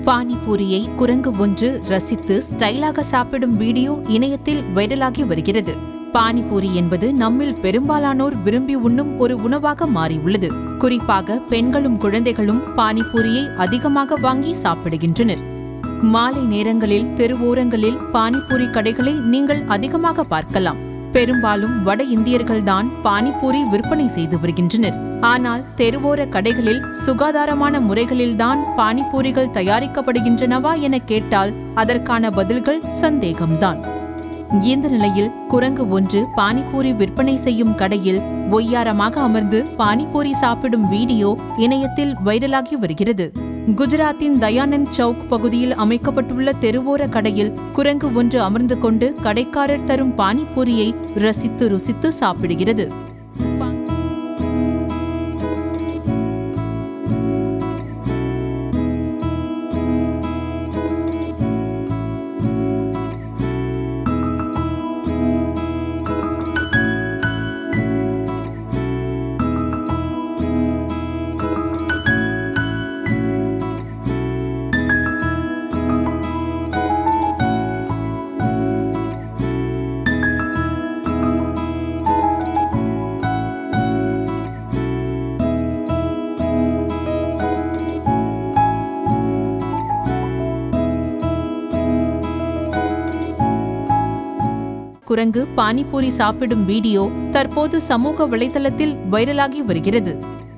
பானிபூரியை குரங்கு ஒன்று ரசித்து ஸ்டைலாக சாப்பிடும் வீடியோ இணையத்தில் வைரலாகி வருகிறது. பானிபூரி என்பது நம்மில் பெரும்பாலானோர் விரும்பி உண்ணும் ஒரு உணவாக மாறியுள்ளது. குறிப்பாக பெண்களும் குழந்தைகளும் பானிபூரியை அதிகமாக வாங்கி சாப்பிடுகின்றனர். மாலை நேரங்களில் தெருவோரங்களில் பானிபூரி கடைகளை நீங்கள் அதிகமாக பார்க்கலாம். பெரும்பாலும் வட இந்தியர்கள்தான் பானிபூரி விற்பனை செய்து வருகின்றனர். ஆனால் தெருவோர கடைகளில் சுகாதாரமான முறைகளில்தான் பானிபூரிகள் தயாரிக்கப்படுகின்றனவா என கேட்டால் அதற்கான பதில்கள் சந்தேகம்தான். இந்த நிலையில் குரங்கு ஒன்று பானிபூரி விற்பனை செய்யும் கடையில் ஒய்யாரமாக அமர்ந்து பானிபூரி சாப்பிடும் வீடியோ இணையத்தில் வைரலாகி வருகிறது. குஜராத்தின் தயானந்த் சவுக் பகுதியில் அமைக்கப்பட்டுள்ள தெருவோர கடையில் குரங்கு ஒன்று அமர்ந்து கொண்டு கடைக்காரர் தரும் பானிபூரியை ரசித்து ருசித்து சாப்பிடுகிறது. குரங்கு பானிபூரி சாப்பிடும் வீடியோ தற்போது சமூக வலைதளத்தில் வைரலாகி வருகிறது.